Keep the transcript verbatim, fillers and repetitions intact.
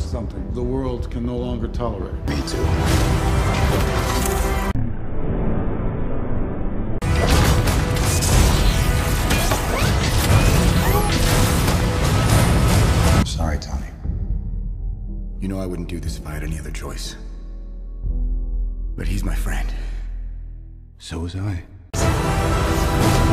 something the world can no longer tolerate. Me too. Sorry, Tommy. You know I wouldn't do this if I had any other choice. But he's my friend. So was I.